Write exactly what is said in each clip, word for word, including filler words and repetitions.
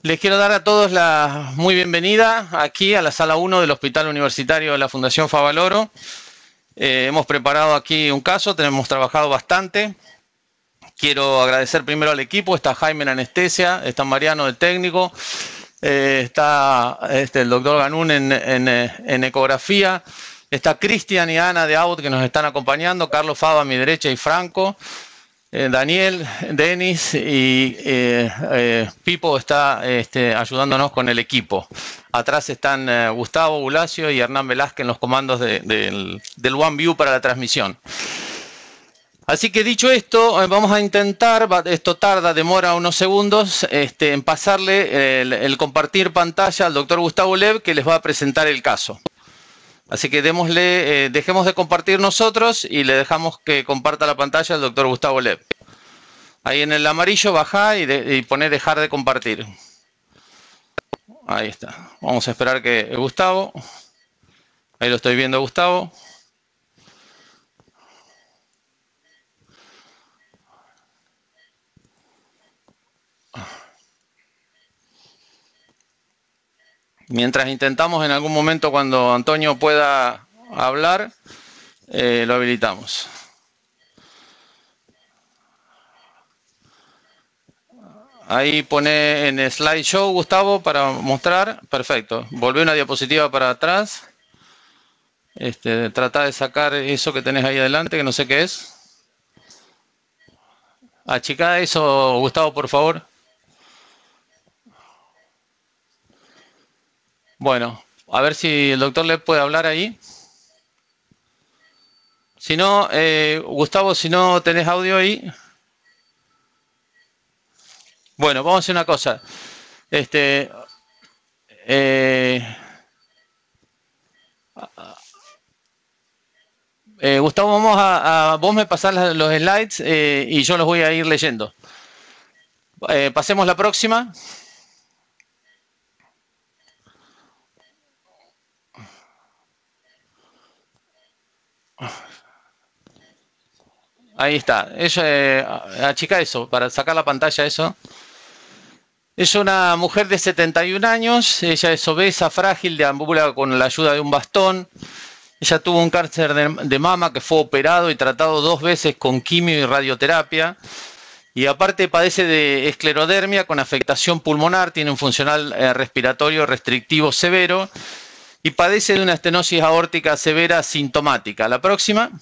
Les quiero dar a todos la muy bienvenida aquí a la sala uno del Hospital Universitario de la Fundación Favaloro. Eh, hemos preparado aquí un caso, tenemos trabajado bastante. Quiero agradecer primero al equipo, está Jaime en anestesia, está Mariano de técnico, eh, está este, el doctor Ganún en, en, en ecografía, está Cristian y Ana de Out que nos están acompañando, Carlos Fava a mi derecha y Franco. Eh, Daniel, Denis y eh, eh, Pipo está este, ayudándonos con el equipo. Atrás están eh, Gustavo Bulacio y Hernán Velázquez en los comandos de, de, del, del OneView para la transmisión. Así que dicho esto, eh, vamos a intentar, esto tarda, demora unos segundos, este, en pasarle el, el compartir pantalla al doctor Gustavo Lev, que les va a presentar el caso. Así que démosle, eh, dejemos de compartir nosotros y le dejamos que comparta la pantalla al doctor Gustavo Lev. Ahí en el amarillo bajá y, de, y poné dejar de compartir. Ahí está. Vamos a esperar que Gustavo. Ahí lo estoy viendo, Gustavo. Mientras intentamos en algún momento cuando Antonio pueda hablar, eh, lo habilitamos. Ahí pone en slideshow, Gustavo, para mostrar. Perfecto. Volvé una diapositiva para atrás. Este, trata de sacar eso que tenés ahí adelante, que no sé qué es. Achicá eso, Gustavo, por favor. Bueno, a ver si el doctor le puede hablar ahí. Si no, eh, Gustavo, si no tenés audio ahí. Bueno, vamos a hacer una cosa. Este, eh, eh, Gustavo, vamos a, a vos me pasás los slides eh, y yo los voy a ir leyendo. Eh, pasemos la próxima. Ahí está. Ella, eh, achica eso, para sacar la pantalla eso. Es una mujer de setenta y un años, ella es obesa, frágil, deambula con la ayuda de un bastón. Ella tuvo un cáncer de, de mama que fue operado y tratado dos veces con quimio y radioterapia. Y aparte padece de esclerodermia con afectación pulmonar, tiene un funcional eh, respiratorio restrictivo severo y padece de una estenosis aórtica severa sintomática. La próxima.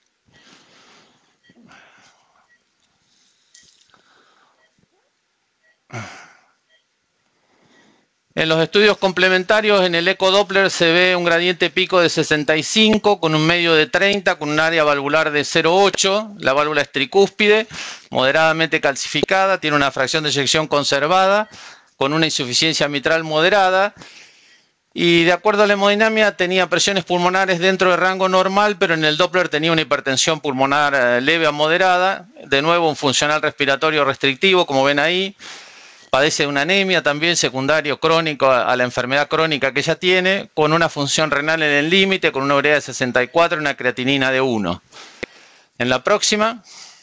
En los estudios complementarios, en el ecodoppler se ve un gradiente pico de sesenta y cinco, con un medio de treinta, con un área valvular de cero coma ocho. La válvula es tricúspide, moderadamente calcificada, tiene una fracción de eyección conservada, con una insuficiencia mitral moderada. Y de acuerdo a la hemodinamia, tenía presiones pulmonares dentro del rango normal, pero en el Doppler tenía una hipertensión pulmonar leve a moderada. De nuevo, un funcional respiratorio restrictivo, como ven ahí. Padece de una anemia también secundario crónico a la enfermedad crónica que ella tiene, con una función renal en el límite, con una urea de sesenta y cuatro y una creatinina de uno. En la próxima.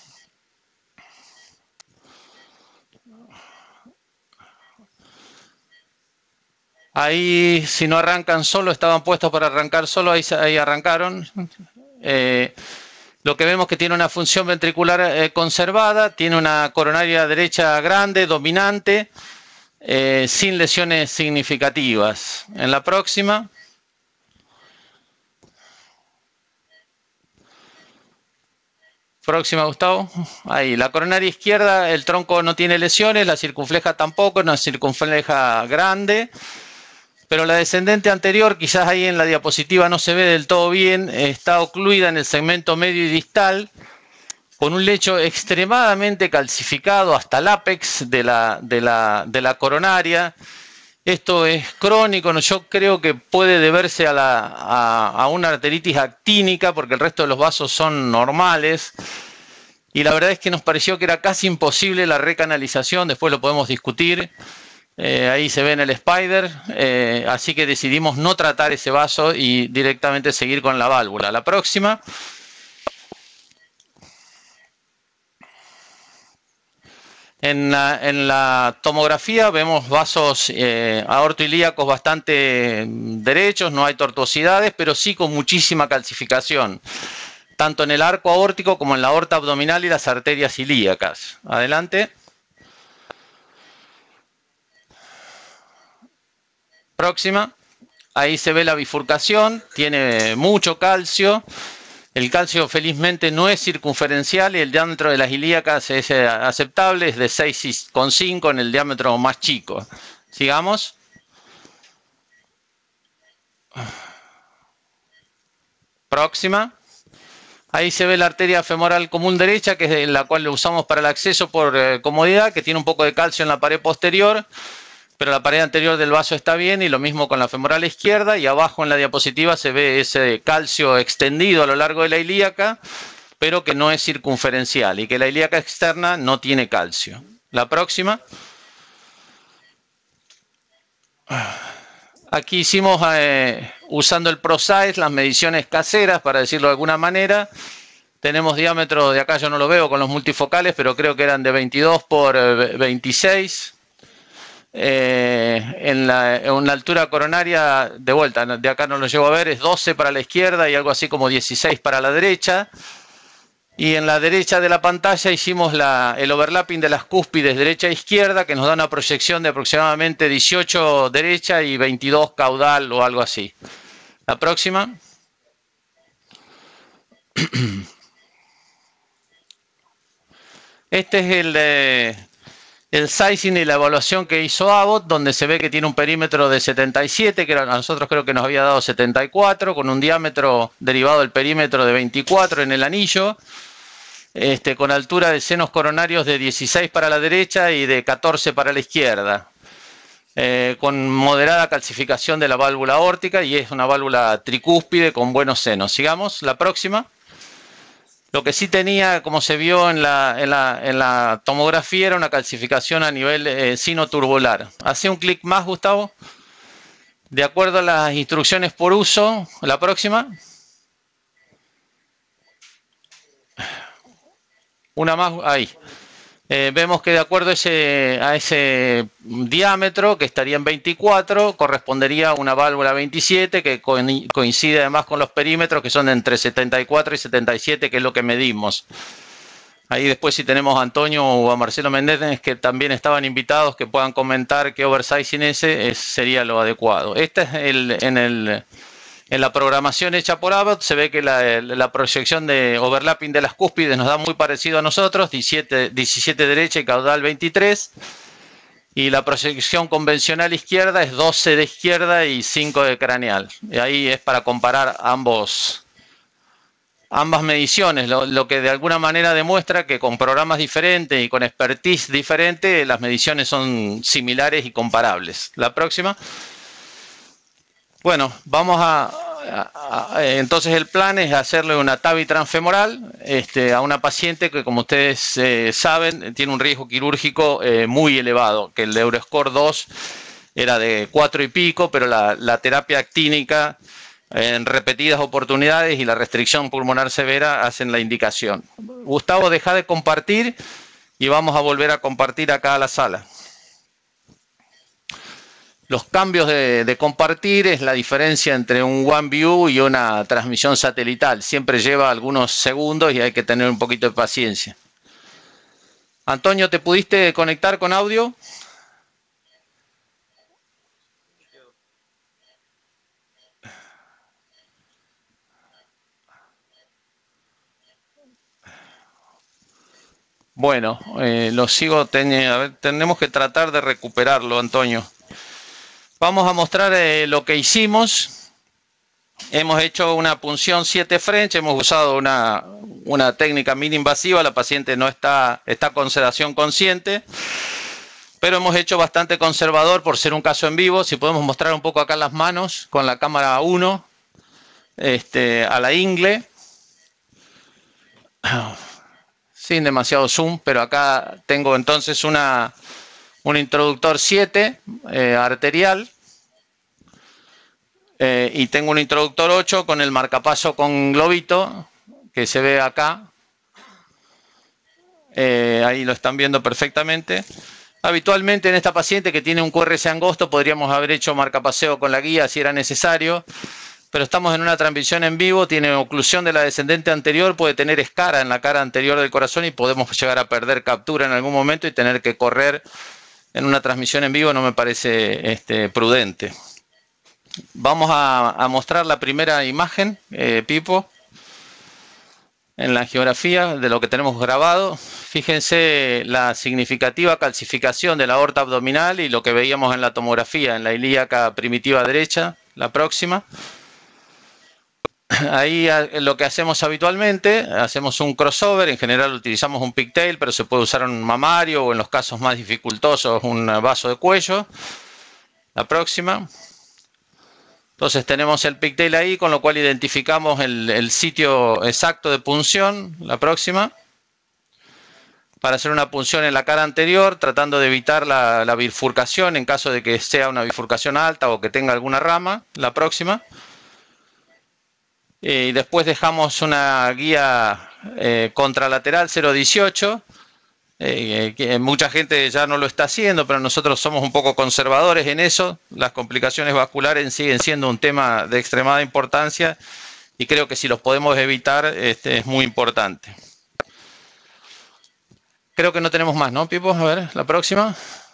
Ahí, si no arrancan solo, estaban puestos para arrancar solo, ahí, ahí arrancaron. Eh, Lo que vemos que tiene una función ventricular eh, conservada, tiene una coronaria derecha grande, dominante, eh, sin lesiones significativas. En la próxima. Próxima, Gustavo. Ahí, la coronaria izquierda, el tronco no tiene lesiones, la circunfleja tampoco, una circunfleja grande. Pero la descendente anterior, quizás ahí en la diapositiva no se ve del todo bien, está ocluida en el segmento medio y distal, con un lecho extremadamente calcificado hasta el ápex de la, de la, de la coronaria. Esto es crónico, ¿no? Yo creo que puede deberse a, la, a, a una arteritis actínica, porque el resto de los vasos son normales. Y la verdad es que nos pareció que era casi imposible la recanalización, después lo podemos discutir. Eh, ahí se ve en el spider, eh, así que decidimos no tratar ese vaso y directamente seguir con la válvula. La próxima. En la, en la tomografía vemos vasos eh, aortoilíacos bastante derechos, no hay tortuosidades, pero sí con muchísima calcificación, tanto en el arco aórtico como en la aorta abdominal y las arterias ilíacas. Adelante. Próxima. Ahí se ve la bifurcación, tiene mucho calcio. El calcio felizmente no es circunferencial y el diámetro de las ilíacas es aceptable, es de seis coma cinco en el diámetro más chico. Sigamos. Próxima. Ahí se ve la arteria femoral común derecha, que es la cual lo usamos para el acceso por eh, comodidad, que tiene un poco de calcio en la pared posterior, pero la pared anterior del vaso está bien, y lo mismo con la femoral izquierda, y abajo en la diapositiva se ve ese calcio extendido a lo largo de la ilíaca, pero que no es circunferencial, y que la ilíaca externa no tiene calcio. La próxima. Aquí hicimos, eh, usando el ProSize, las mediciones caseras, para decirlo de alguna manera. Tenemos diámetro, de acá yo no lo veo con los multifocales, pero creo que eran de veintidós por veintiséis. Eh, en, la, en la altura coronaria, de vuelta, de acá no lo llego a ver, es doce para la izquierda y algo así como dieciséis para la derecha. Y en la derecha de la pantalla hicimos la, el overlapping de las cúspides derecha e izquierda, que nos da una proyección de aproximadamente dieciocho derecha y veintidós caudal o algo así. La próxima. Este es el, eh, el sizing y la evaluación que hizo Abbott, donde se ve que tiene un perímetro de setenta y siete, que a nosotros creo que nos había dado setenta y cuatro, con un diámetro derivado del perímetro de veinticuatro en el anillo, este, con altura de senos coronarios de dieciséis para la derecha y de catorce para la izquierda, eh, con moderada calcificación de la válvula aórtica, y es una válvula tricúspide con buenos senos. Sigamos, la próxima. Lo que sí tenía, como se vio en la, en la, en la tomografía, era una calcificación a nivel eh, sinoturbular. Hace un clic más, Gustavo. De acuerdo a las instrucciones por uso, la próxima. Una más, ahí. Eh, vemos que de acuerdo a ese, a ese diámetro, que estaría en veinticuatro, correspondería a una válvula veintisiete, que coincide además con los perímetros, que son entre setenta y cuatro y setenta y siete, que es lo que medimos. Ahí después, si tenemos a Antonio o a Marcelo Méndez, que también estaban invitados, que puedan comentar qué oversizing ese es, sería lo adecuado. Este es el, en el... En la programación hecha por Abbott se ve que la, la proyección de overlapping de las cúspides nos da muy parecido a nosotros, diecisiete, diecisiete derecha y caudal veintitrés. Y la proyección convencional izquierda es doce de izquierda y cinco de craneal. Y ahí es para comparar ambos, ambas mediciones, lo, lo que de alguna manera demuestra que con programas diferentes y con expertise diferente, las mediciones son similares y comparables. La próxima. Bueno, vamos a, a, a... Entonces el plan es hacerle una T A V I transfemoral este, a una paciente que, como ustedes eh, saben, tiene un riesgo quirúrgico eh, muy elevado, que el Euroscore dos era de cuatro y pico, pero la, la terapia actínica en repetidas oportunidades y la restricción pulmonar severa hacen la indicación. Gustavo, deja de compartir y vamos a volver a compartir acá a la sala. Los cambios de, de compartir es la diferencia entre un OneView y una transmisión satelital. Siempre lleva algunos segundos y hay que tener un poquito de paciencia. Antonio, ¿te pudiste conectar con audio? Bueno, eh, lo sigo. Ten, a ver, tenemos que tratar de recuperarlo, Antonio. Vamos a mostrar eh, lo que hicimos. Hemos hecho una punción siete French, hemos usado una, una técnica mini invasiva, la paciente no está, está con sedación consciente, pero hemos hecho bastante conservador por ser un caso en vivo. Si podemos mostrar un poco acá las manos con la cámara uno, este, a la ingle, sin demasiado zoom, pero acá tengo entonces una... un introductor siete eh, arterial eh, y tengo un introductor ocho con el marcapaso con globito que se ve acá. Eh, ahí lo están viendo perfectamente. Habitualmente en esta paciente que tiene un Q R S angosto podríamos haber hecho marcapaseo con la guía si era necesario, pero estamos en una transmisión en vivo, tiene oclusión de la descendente anterior, puede tener escara en la cara anterior del corazón y podemos llegar a perder captura en algún momento y tener que correr en una transmisión en vivo. No me parece este, prudente. Vamos a, a mostrar la primera imagen, eh, Pipo, en la geografía de lo que tenemos grabado. Fíjense la significativa calcificación de la aorta abdominal y lo que veíamos en la tomografía, en la ilíaca primitiva derecha, la próxima. Ahí lo que hacemos habitualmente, hacemos un crossover, en general utilizamos un pigtail, pero se puede usar un mamario o en los casos más dificultosos un vaso de cuello. La próxima. Entonces tenemos el pigtail ahí, con lo cual identificamos el, el sitio exacto de punción. La próxima. Para hacer una punción en la cara anterior, tratando de evitar la, la bifurcación en caso de que sea una bifurcación alta o que tenga alguna rama. La próxima. Y después dejamos una guía eh, contralateral cero dieciocho. Eh, que mucha gente ya no lo está haciendo, pero nosotros somos un poco conservadores en eso. Las complicaciones vasculares siguen siendo un tema de extremada importancia y creo que si los podemos evitar este, es muy importante. Creo que no tenemos más, ¿no, Pipo? A ver, la próxima.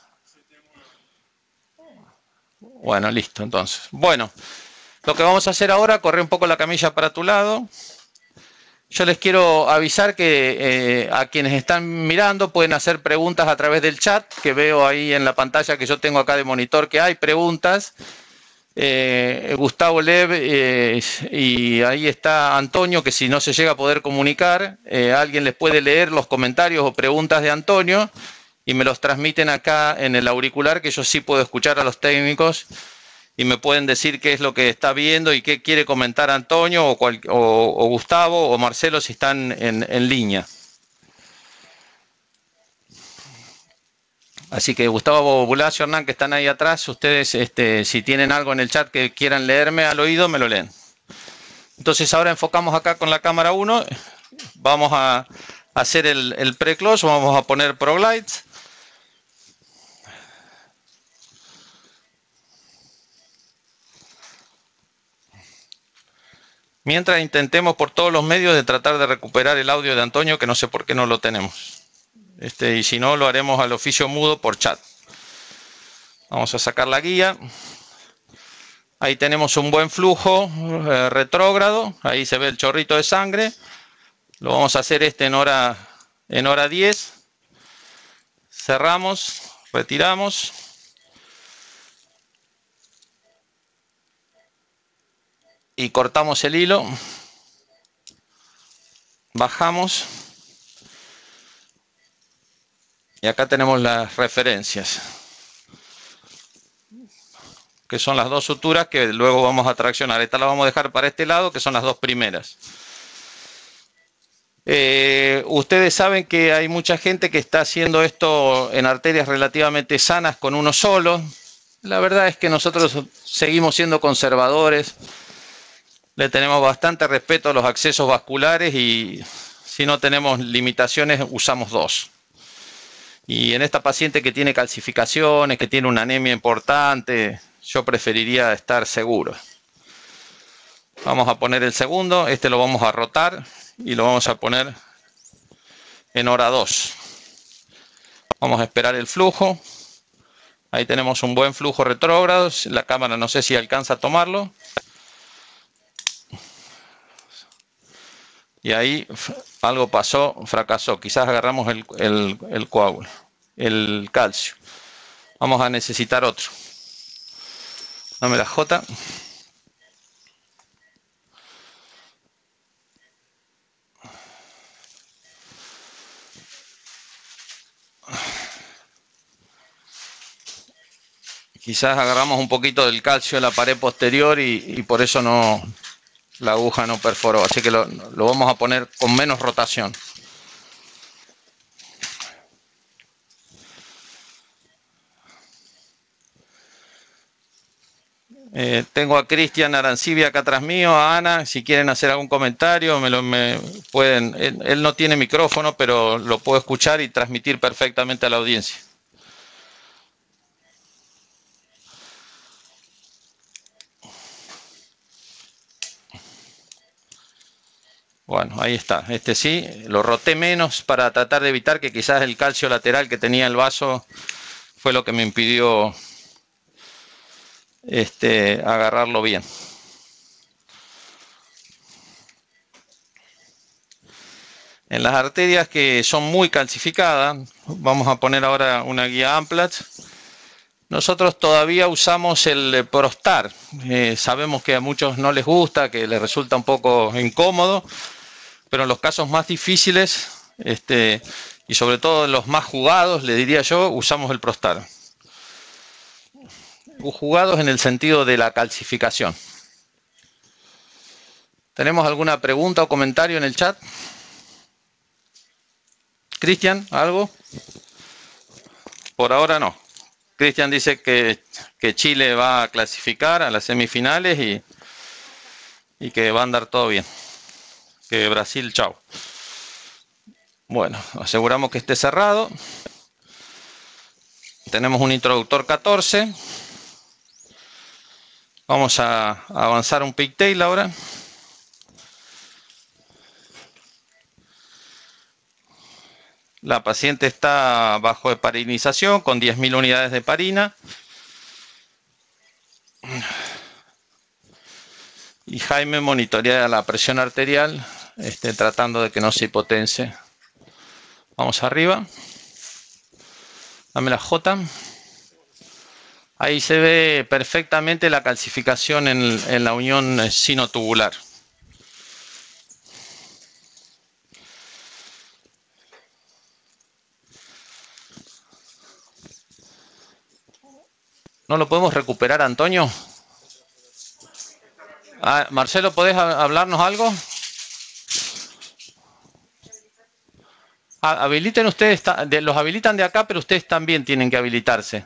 Bueno, listo, entonces. Bueno. Lo que vamos a hacer ahora, corre un poco la camilla para tu lado. Yo les quiero avisar que eh, a quienes están mirando pueden hacer preguntas a través del chat, que veo ahí en la pantalla que yo tengo acá de monitor que hay preguntas. Eh, Gustavo Lev eh, y ahí está Antonio, que si no se llega a poder comunicar, eh, alguien les puede leer los comentarios o preguntas de Antonio y me los transmiten acá en el auricular, que yo sí puedo escuchar a los técnicos. Y me pueden decir qué es lo que está viendo y qué quiere comentar Antonio o, cual, o, o Gustavo o Marcelo si están en, en línea. Así que Gustavo, Bulacio, Hernán, que están ahí atrás, ustedes este, si tienen algo en el chat que quieran leerme al oído, me lo leen. Entonces ahora enfocamos acá con la cámara uno, vamos a hacer el, el pre-close, vamos a poner ProGlides. Mientras intentemos por todos los medios de tratar de recuperar el audio de Antonio, que no sé por qué no lo tenemos. Este, y si no, lo haremos al oficio mudo por chat. Vamos a sacar la guía. Ahí tenemos un buen flujo eh, retrógrado. Ahí se ve el chorrito de sangre. Lo vamos a hacer este en hora, en hora diez. Cerramos, retiramos. Y cortamos el hilo, bajamos y acá tenemos las referencias, que son las dos suturas que luego vamos a traccionar. Esta la vamos a dejar para este lado, que son las dos primeras. Eh, ustedes saben que hay mucha gente que está haciendo esto en arterias relativamente sanas con uno solo. La verdad es que nosotros seguimos siendo conservadores. Le tenemos bastante respeto a los accesos vasculares y si no tenemos limitaciones usamos dos. Y en esta paciente que tiene calcificaciones, que tiene una anemia importante, yo preferiría estar seguro. Vamos a poner el segundo, este lo vamos a rotar y lo vamos a poner en hora dos. Vamos a esperar el flujo. Ahí tenemos un buen flujo retrógrado, la cámara no sé si alcanza a tomarlo. Y ahí algo pasó, fracasó. Quizás agarramos el, el, el coágulo, el calcio. Vamos a necesitar otro. Dame la J. Quizás agarramos un poquito del calcio de la pared posterior y, y por eso no, la aguja no perforó. Así que lo, lo vamos a poner con menos rotación. Eh, tengo a Cristian Arancibia acá atrás mío, a Ana, si quieren hacer algún comentario, me lo me pueden. Él, él no tiene micrófono, pero lo puedo escuchar y transmitir perfectamente a la audiencia. Bueno, ahí está. Este sí, lo roté menos para tratar de evitar que quizás el calcio lateral que tenía el vaso fue lo que me impidió este, agarrarlo bien. En las arterias que son muy calcificadas, vamos a poner ahora una guía Amplatz. Nosotros todavía usamos el Prostar. Eh, sabemos que a muchos no les gusta, que les resulta un poco incómodo, pero en los casos más difíciles, este, y sobre todo en los más jugados, le diría yo, usamos el Prostar. Jugados en el sentido de la calcificación. ¿Tenemos alguna pregunta o comentario en el chat? Cristian, ¿algo? Por ahora no. Cristian dice que, que Chile va a clasificar a las semifinales y, y que va a andar todo bien. Que Brasil, chao. Bueno, aseguramos que esté cerrado. Tenemos un introductor catorce. Vamos a, a avanzar un pigtail ahora. La paciente está bajo heparinización con diez mil unidades de heparina. Y Jaime monitorea la presión arterial, este, tratando de que no se hipotense. Vamos arriba. Dame la J. Ahí se ve perfectamente la calcificación en, en la unión sinotubular. ¿No lo podemos recuperar, Antonio? Ah, Marcelo, ¿podés hablarnos algo? Ah, habiliten ustedes, los habilitan de acá, pero ustedes también tienen que habilitarse.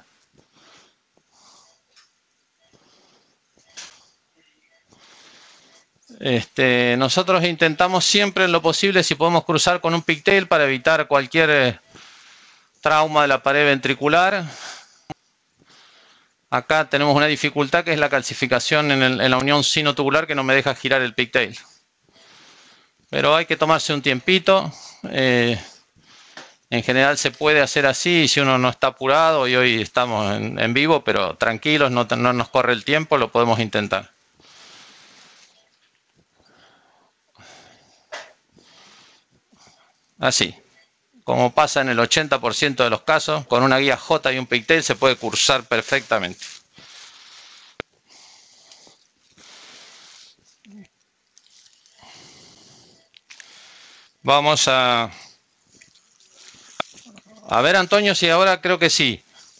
Este, nosotros intentamos siempre en lo posible, si podemos cruzar con un pigtail para evitar cualquier eh, trauma de la pared ventricular. Acá tenemos una dificultad que es la calcificación en, el, en la unión sinotubular que no me deja girar el pigtail. Pero hay que tomarse un tiempito. Eh, en general se puede hacer así si uno no está apurado, y hoy estamos en, en vivo, pero tranquilos, no, no nos corre el tiempo, lo podemos intentar. Así. Como pasa en el ochenta por ciento de los casos, con una guía J y un pigtail se puede cursar perfectamente. Vamos a... A ver, Antonio, si ahora creo que sí.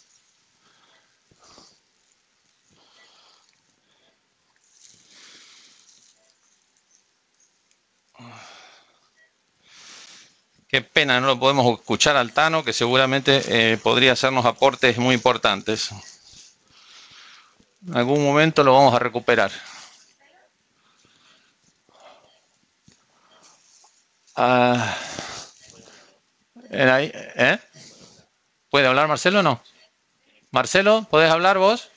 Qué pena, no lo podemos escuchar al Tano, que seguramente eh, podría hacernos aportes muy importantes. En algún momento lo vamos a recuperar. Ah, ¿eh? ¿Puede hablar Marcelo o no? Marcelo, ¿podés hablar vos?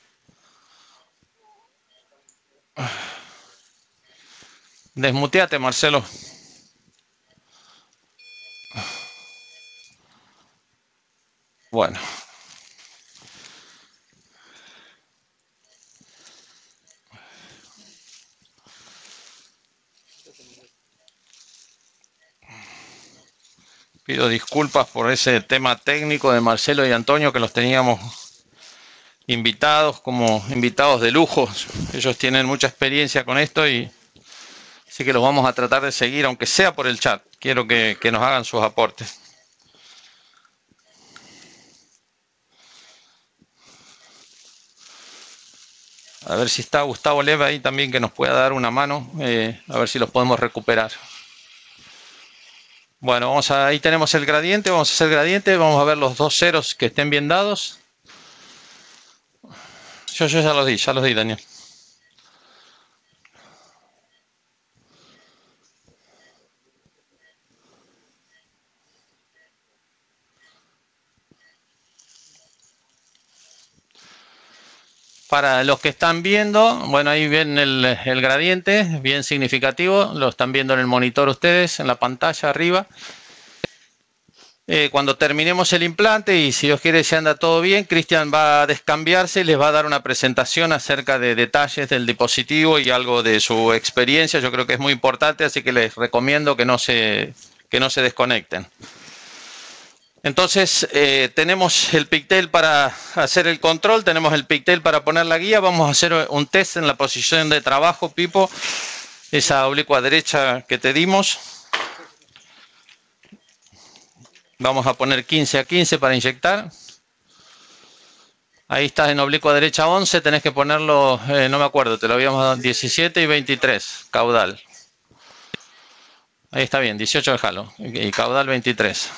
Desmuteate, Marcelo. Bueno. Pido disculpas por ese tema técnico de Marcelo y Antonio, que los teníamos invitados como invitados de lujo. Ellos tienen mucha experiencia con esto y así que los vamos a tratar de seguir, aunque sea por el chat. Quiero que, que nos hagan sus aportes. A ver si está Gustavo Leva ahí también, que nos pueda dar una mano, eh, a ver si los podemos recuperar. Bueno, vamos a, ahí tenemos el gradiente, vamos a hacer gradiente, vamos a ver los dos ceros que estén bien dados. Yo, yo ya los di, ya los di, Daniel. Para los que están viendo, bueno, ahí ven el, el gradiente, bien significativo, lo están viendo en el monitor ustedes, en la pantalla arriba. Eh, cuando terminemos el implante y si Dios quiere se anda todo bien, Cristian va a descambiarse y les va a dar una presentación acerca de detalles del dispositivo y algo de su experiencia. Yo creo que es muy importante, así que les recomiendo que no se, que no se desconecten. Entonces, eh, tenemos el pigtail para hacer el control, tenemos el pigtail para poner la guía. Vamos a hacer un test en la posición de trabajo, Pipo, esa oblicua derecha que te dimos. Vamos a poner quince a quince para inyectar. Ahí estás en oblicua derecha once, tenés que ponerlo, eh, no me acuerdo, te lo habíamos dado diecisiete y veintitrés, caudal. Ahí está bien, dieciocho déjalo, y caudal veintitrés.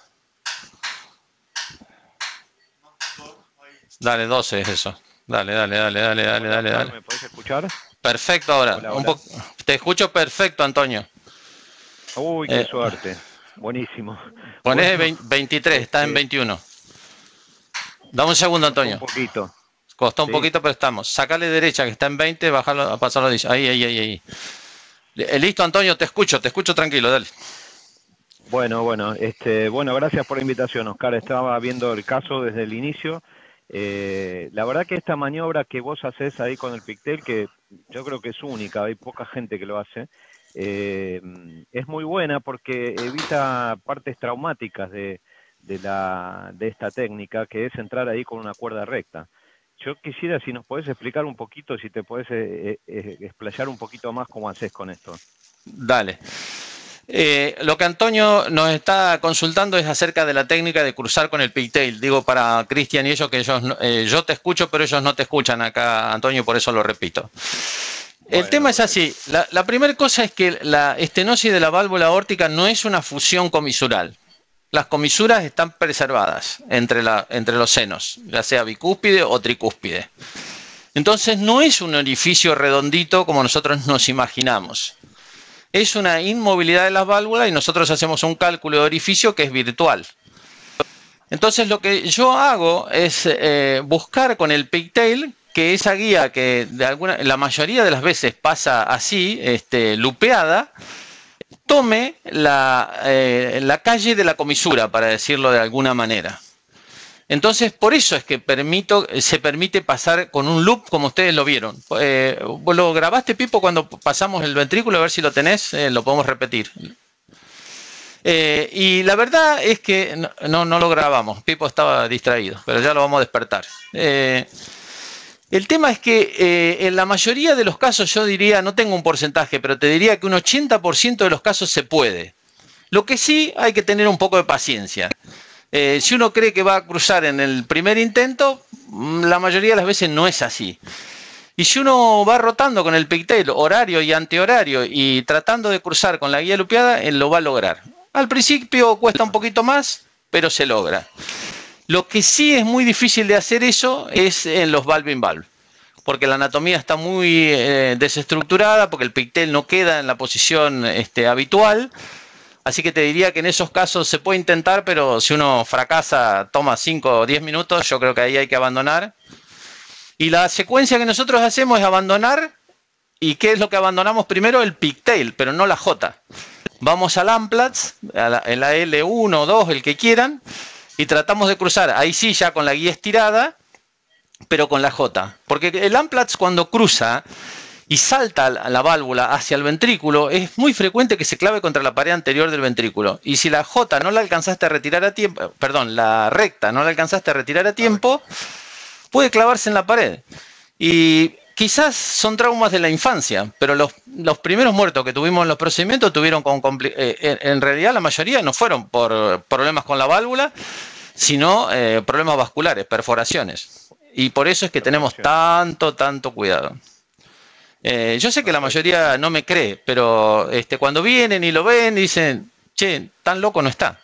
Dale, doce es eso. Dale, dale, dale, dale, dale, dale, dale. ¿Me podés escuchar? Perfecto ahora. Hola, Un hola. te escucho perfecto, Antonio. Uy, qué Eh, suerte. Buenísimo. Ponés Bueno, veintitrés, está en este, veintiuno. Dame un segundo, costó Antonio. un poquito. Costó un Sí. poquito, pero estamos. Sacale derecha, que está en veinte, bajarlo a pasarlo a diez. Ahí, ahí, ahí, ahí. Eh, Listo, Antonio, te escucho, te escucho tranquilo, dale. Bueno, bueno, este, bueno, gracias por la invitación, Oscar. Estaba viendo el caso desde el inicio. Eh, la verdad que esta maniobra que vos haces ahí con el pigtail, que yo creo que es única, hay poca gente que lo hace, eh, es muy buena porque evita partes traumáticas de, de, la, de esta técnica, que es entrar ahí con una cuerda recta. Yo quisiera, si nos podés explicar un poquito, si te podés eh, eh, explayar un poquito más cómo haces con esto. Dale. Eh, lo que Antonio nos está consultando es acerca de la técnica de cruzar con el pigtail. Digo para Cristian y ellos que ellos, eh, yo te escucho, pero ellos no te escuchan acá, Antonio, por eso lo repito. El Bueno, tema es perfecto. así. La, la primera cosa es que la estenosis de la válvula aórtica no es una fusión comisural. Las comisuras están preservadas entre, la, entre los senos, ya sea bicúspide o tricúspide. Entonces no es un orificio redondito como nosotros nos imaginamos. Es una inmovilidad de las válvulas y nosotros hacemos un cálculo de orificio que es virtual. Entonces lo que yo hago es eh, buscar con el pigtail que esa guía que de alguna, la mayoría de las veces pasa así, este, lupeada, tome la, eh, la calle de la comisura, para decirlo de alguna manera. Entonces, por eso es que permito, se permite pasar con un loop, como ustedes lo vieron. Eh, ¿Lo grabaste, Pipo, cuando pasamos el ventrículo? A ver si lo tenés, eh, lo podemos repetir. Eh, y la verdad es que no, no, no lo grabamos. Pipo estaba distraído, pero ya lo vamos a despertar. Eh, el tema es que eh, en la mayoría de los casos, yo diría, no tengo un porcentaje, pero te diría que un ochenta por ciento de los casos se puede. Lo que sí hay que tener un poco de paciencia. Eh, si uno cree que va a cruzar en el primer intento, la mayoría de las veces no es así. Y si uno va rotando con el pigtail horario y antihorario y tratando de cruzar con la guía lupeada, él lo va a lograr. Al principio cuesta un poquito más, pero se logra. Lo que sí es muy difícil de hacer eso es en los valve in valve, porque la anatomía está muy eh, desestructurada, porque el pigtail no queda en la posición este, habitual. Así que te diría que en esos casos se puede intentar, pero si uno fracasa, toma cinco o diez minutos, yo creo que ahí hay que abandonar. Y la secuencia que nosotros hacemos es abandonar. ¿Y qué es lo que abandonamos primero? El pigtail, pero no la J. Vamos al Amplatz, a la, en la L uno o dos, el que quieran, y tratamos de cruzar. Ahí sí, ya con la guía estirada, pero con la J. Porque el Amplatz cuando cruza y salta la válvula hacia el ventrículo, es muy frecuente que se clave contra la pared anterior del ventrículo. Y si la J no la alcanzaste a retirar a tiempo, perdón, la recta no la alcanzaste a retirar a tiempo, puede clavarse en la pared. Y quizás son traumas de la infancia, pero los, los primeros muertos que tuvimos en los procedimientos tuvieron con eh, en realidad la mayoría no fueron por problemas con la válvula, sino eh, problemas vasculares, perforaciones. Y por eso es que tenemos tanto, tanto cuidado. Eh, yo sé que la mayoría no me cree, pero este, cuando vienen y lo ven, dicen, che, tan loco no está.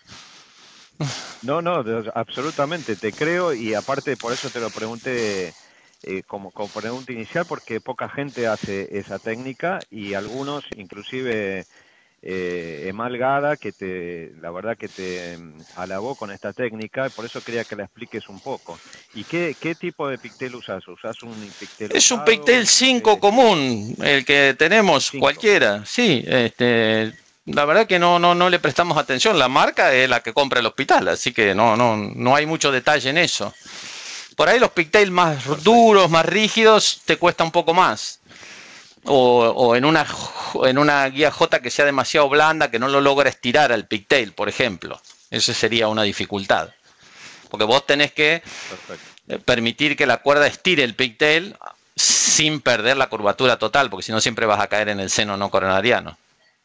No, no, absolutamente, te creo, y aparte por eso te lo pregunté eh, como, como pregunta inicial, porque poca gente hace esa técnica y algunos inclusive eh, Emal Gada, que te, la verdad que te alabó con esta técnica, y por eso quería que la expliques un poco. ¿Y qué, qué tipo de pictel usas? ¿Usas un pictel Es un usado? Pictel cinco Eh, común, el que tenemos, cinco. cualquiera, sí. Este, la verdad que no, no, no le prestamos atención. La marca es la que compra el hospital, así que no, no, no hay mucho detalle en eso. Por ahí los Pictel más Perfecto. duros, más rígidos, te cuesta un poco más. O, o en, una, en una guía J que sea demasiado blanda, que no lo logra estirar al Pictel, por ejemplo. Esa sería una dificultad. Porque vos tenés que Perfecto. permitir que la cuerda estire el Pictel sin perder la curvatura total, porque si no siempre vas a caer en el seno no coronariano.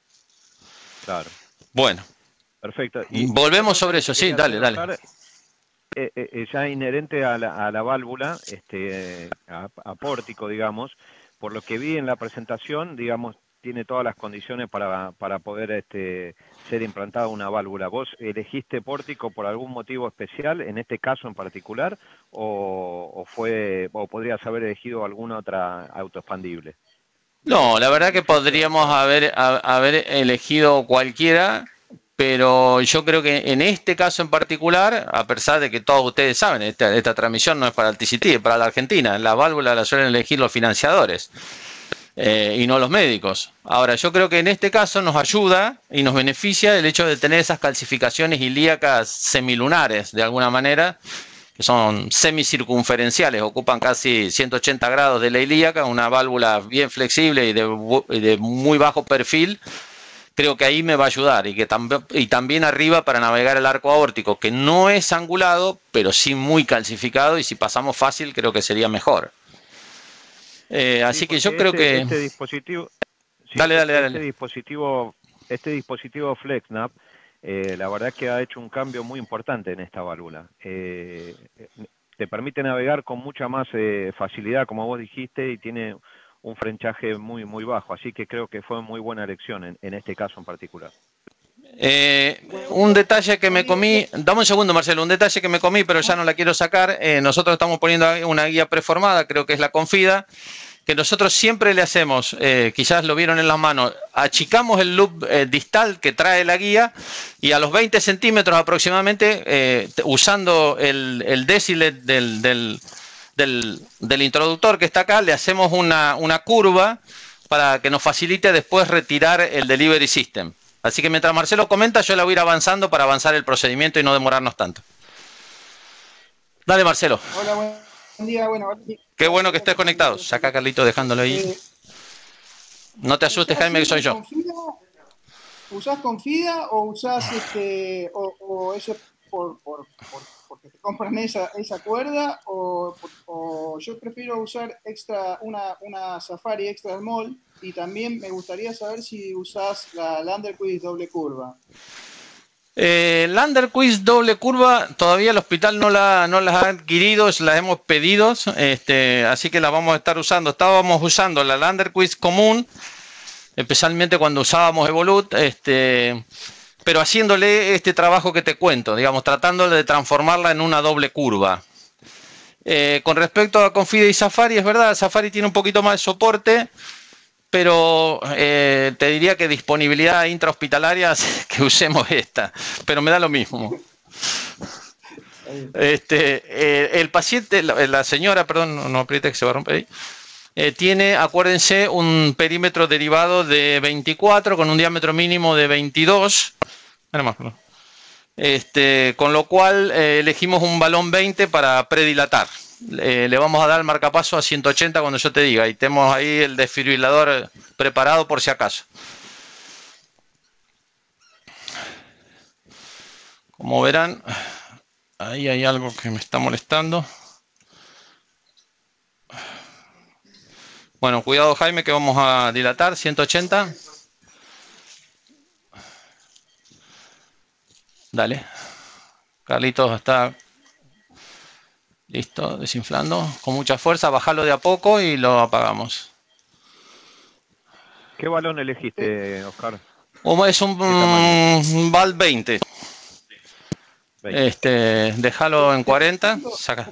Claro. Bueno. Perfecto. Y, volvemos y sobre eso, sí, dale, dale. Oscar, eh, eh, ya inherente a la, a la válvula, este, a, a pórtico, digamos, por lo que vi en la presentación, digamos, tiene todas las condiciones para, para poder este, ser implantada una válvula. ¿Vos elegiste pórtico por algún motivo especial, en este caso en particular, o, o fue, o podrías haber elegido alguna otra autoexpandible? No, la verdad que podríamos haber, a, haber elegido cualquiera, pero yo creo que en este caso en particular, a pesar de que todos ustedes saben, esta, esta transmisión no es para el T C T, es para la Argentina, la válvula la suelen elegir los financiadores. Eh, y no los médicos. Ahora, yo creo que en este caso nos ayuda y nos beneficia el hecho de tener esas calcificaciones ilíacas semilunares, de alguna manera, que son semicircunferenciales, ocupan casi ciento ochenta grados de la ilíaca, una válvula bien flexible y de, y de muy bajo perfil. Creo que ahí me va a ayudar y, que tam y también arriba para navegar el arco aórtico, que no es angulado, pero sí muy calcificado, y si pasamos fácil creo que sería mejor. Eh, así sí, que yo este, creo que... Este dispositivo, sí, dale, dale, este dale. dispositivo, este dispositivo FlexNav, eh, la verdad que ha hecho un cambio muy importante en esta válvula. Eh, te permite navegar con mucha más eh, facilidad, como vos dijiste, y tiene un frenchaje muy, muy bajo. Así que creo que fue muy buena elección en, en este caso en particular. Eh, un detalle que me comí, dame un segundo Marcelo, un detalle que me comí pero ya no la quiero sacar, eh, nosotros estamos poniendo una guía preformada, creo que es la Confida, que nosotros siempre le hacemos, eh, quizás lo vieron en las manos, achicamos el loop eh, distal que trae la guía y a los veinte centímetros aproximadamente, eh, usando el, el décilet del, del, del, del introductor que está acá, le hacemos una, una curva para que nos facilite después retirar el delivery system. Así que mientras Marcelo comenta, yo la voy a ir avanzando para avanzar el procedimiento y no demorarnos tanto. Dale, Marcelo. Hola, buen día. Bueno, qué bueno que estés conectado. Saca a Carlito dejándolo ahí. Eh, no te asustes, Jaime, que soy yo. Confida, ¿usás Confida o usás este, o, o eso por, por, por, porque te compran esa, esa cuerda? O, o yo prefiero usar extra una, una Safari Extra Small, y también me gustaría saber si usás la Landerquist doble curva. Eh, Landerquist doble curva, todavía el hospital no la, no las ha adquirido, las hemos pedido, este, así que la vamos a estar usando. Estábamos usando la Landerquist común, especialmente cuando usábamos Evolut, este, pero haciéndole este trabajo que te cuento, digamos, tratando de transformarla en una doble curva. Eh, con respecto a Confida y Safari, es verdad, Safari tiene un poquito más de soporte, pero eh, te diría que disponibilidad intrahospitalaria que usemos esta, pero me da lo mismo. Este, eh, el paciente, la, la señora, perdón, no, no apriete que se va a romper ahí, eh, tiene, acuérdense, un perímetro derivado de veinticuatro con un diámetro mínimo de veintidós, más, este, con lo cual eh, elegimos un balón veinte para predilatar. Eh, le vamos a dar el marcapaso a ciento ochenta cuando yo te diga, y tenemos ahí el desfibrilador preparado por si acaso. Como verán, ahí hay algo que me está molestando. Bueno, cuidado Jaime, que vamos a dilatar, ciento ochenta. Dale. Carlitos está listo, desinflando. Con mucha fuerza, bajalo de a poco y lo apagamos. ¿Qué balón elegiste, Oscar? Es un, un Val veinte. veinte. Este, déjalo en cuarenta. Saca.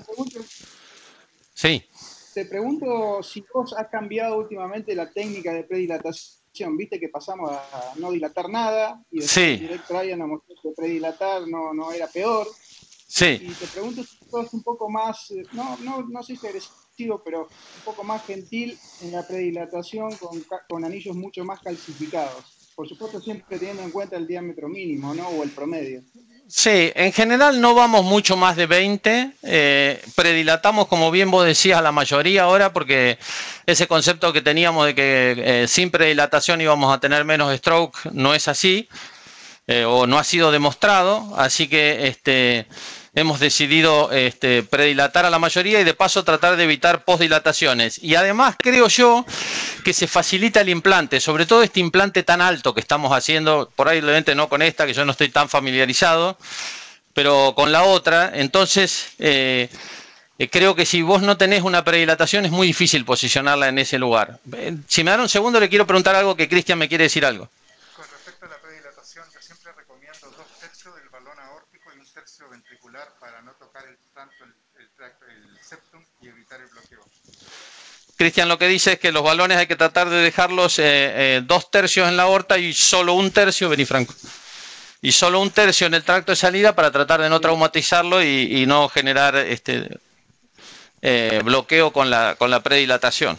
Sí. Te pregunto si vos has cambiado últimamente la técnica de predilatación viste que pasamos a no dilatar nada, y después Sí. el director Ryan nos mostró que predilatar no, no era peor. Sí. Y te pregunto si sos un poco más, no, no, no sé si agresivo, pero un poco más gentil en la predilatación con, con anillos mucho más calcificados. Por supuesto, siempre teniendo en cuenta el diámetro mínimo, ¿no? O el promedio. Sí, en general no vamos mucho más de veinte, eh, predilatamos, como bien vos decías, a la mayoría ahora, porque ese concepto que teníamos de que eh, sin predilatación íbamos a tener menos stroke no es así, eh, o no ha sido demostrado, así que este, hemos decidido este, predilatar a la mayoría y de paso tratar de evitar postdilataciones. Y además creo yo que se facilita el implante, sobre todo este implante tan alto que estamos haciendo, por ahí obviamente no con esta, que yo no estoy tan familiarizado, pero con la otra. Entonces eh, eh, creo que si vos no tenés una predilatación es muy difícil posicionarla en ese lugar. Eh, si me dan un segundo le quiero preguntar algo, que Cristian me quiere decir algo. Con respecto a la predilatación, yo siempre recomiendo dos tercios del balón aórtico y un tercio ventricular para no tocar el, tanto el, el, el septum y evitar el bloqueo. Cristian lo que dice es que los balones hay que tratar de dejarlos eh, eh, dos tercios en la aorta y solo un tercio, vení Franco, y solo un tercio en el tracto de salida para tratar de no traumatizarlo y, y no generar este eh, bloqueo con la, con la predilatación.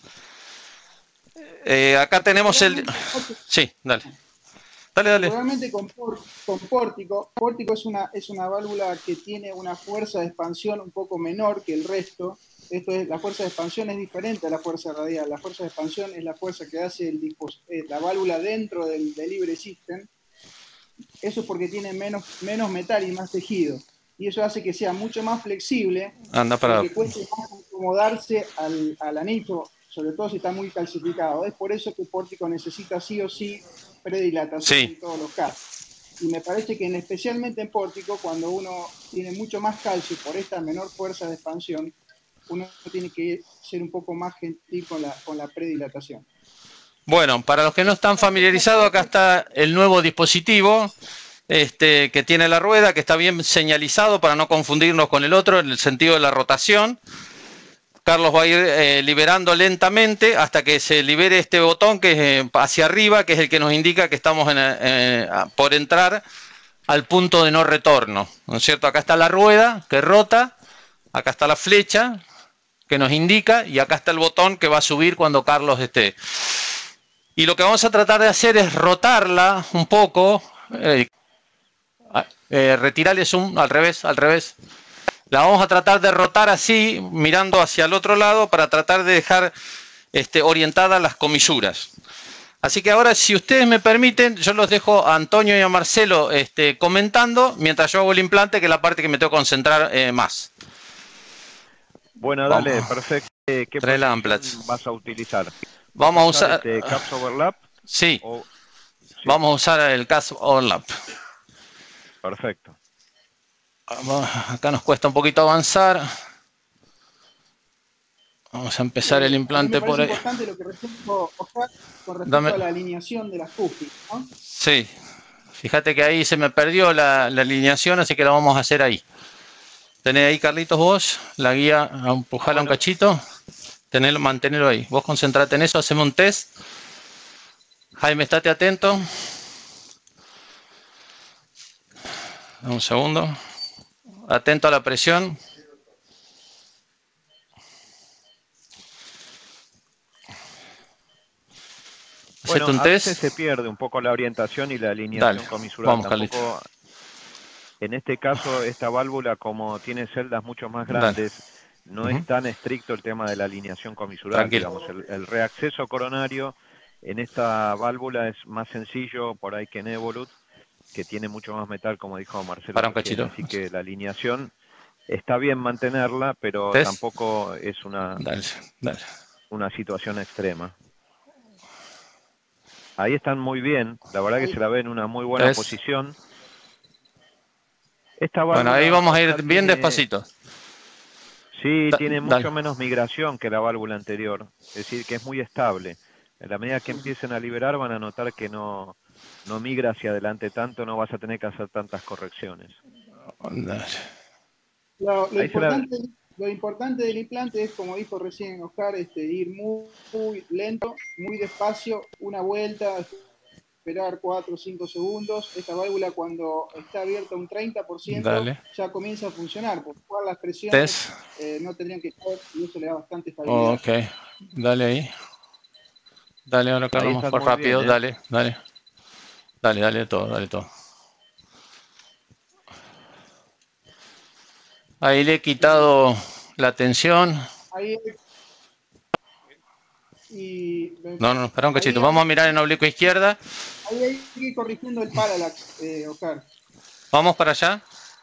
Eh, acá tenemos el... Sí, dale. Dale, dale. Realmente con, con pórtico, pórtico es una, es una válvula que tiene una fuerza de expansión un poco menor que el resto. Esto es, la fuerza de expansión es diferente a la fuerza radial. La fuerza de expansión es la fuerza que hace el, eh, la válvula dentro del delivery system. Eso es porque tiene menos, menos metal y más tejido. Y eso hace que sea mucho más flexible. Anda para... Que cueste más acomodarse al, al anillo, sobre todo si está muy calcificado. Es por eso que pórtico necesita sí o sí predilatación sí. en todos los casos. Y me parece que en, especialmente en pórtico, cuando uno tiene mucho más calcio por esta menor fuerza de expansión, uno tiene que ser un poco más gentil con la, con la predilatación. Bueno, para los que no están familiarizados, acá está el nuevo dispositivo este, que tiene la rueda, que está bien señalizado para no confundirnos con el otro en el sentido de la rotación. Carlos va a ir eh, liberando lentamente hasta que se libere este botón que es eh, hacia arriba, que es el que nos indica que estamos en, eh, por entrar al punto de no retorno, ¿no es cierto? Acá está la rueda que rota, acá está la flecha que nos indica y acá está el botón que va a subir cuando Carlos esté. Y lo que vamos a tratar de hacer es rotarla un poco, eh, eh, retirarle zoom al revés, al revés. La vamos a tratar de rotar así, mirando hacia el otro lado, para tratar de dejar este, orientadas las comisuras. Así que ahora, si ustedes me permiten, yo los dejo a Antonio y a Marcelo este, comentando, mientras yo hago el implante, que es la parte que me tengo que concentrar eh, más. Bueno, dale, Vamos. perfecto. ¿Qué posición vas a utilizar? Vamos a usar... Este, ¿Caps overlap? Sí. O... sí. Vamos a usar el Caps overlap. Perfecto. Acá nos cuesta un poquito avanzar. Vamos a empezar el implante por ahí. Es importante lo que respecto, Oscar, con respecto Dame. a la alineación de las cúspides, ¿no? Sí. Fíjate que ahí se me perdió la, la alineación, así que la vamos a hacer ahí. Tenés ahí, Carlitos, vos, la guía, empujala bueno. un cachito. Tenelo, mantenerlo ahí. Vos concentrate en eso, hacemos un test. Jaime, estate atento. Un segundo. Atento a la presión. Bueno, un a test. veces se pierde un poco la orientación y la alineación Dale, comisural. Vamos, Tampoco, en este caso, esta válvula, como tiene celdas mucho más grandes, Dale. no uh-huh. es tan estricto el tema de la alineación comisural. Digamos, el, el reacceso coronario en esta válvula es más sencillo por ahí que en Evolut, que tiene mucho más metal, como dijo Marcelo. Para un cachito. Así que la alineación está bien mantenerla, pero ¿Test? tampoco es una, dale, dale. una situación extrema. Ahí están muy bien, la verdad que se la ve en una muy buena ¿Test? posición. Esta bueno, ahí vamos a ir bien tiene, despacito. Sí, da, tiene mucho dale. menos migración que la válvula anterior, es decir, que es muy estable. En la medida que empiecen a liberar van a notar que no, no migra hacia adelante tanto, no vas a tener que hacer tantas correcciones. Lo, lo importante, lo importante del implante es, como dijo recién Oscar, este, ir muy, muy lento, muy despacio, una vuelta, esperar cuatro o cinco segundos. Esta válvula, cuando está abierta un treinta por ciento, Dale. ya comienza a funcionar, porque todas las presiones Test. eh, no tendrían que estar, y eso le da bastante estabilidad. Ok, dale ahí. Dale ahora, Carlos, Ahí más estás por muy rápido, bien, ¿eh? dale, dale. Dale, dale todo, dale todo. Ahí le he quitado la tensión. Ahí y No, no, espera un cachito. ahí, Vamos a mirar en oblicuo izquierda. ahí hay que ir corrigiendo el parallax, eh, Oscar. Vamos para allá.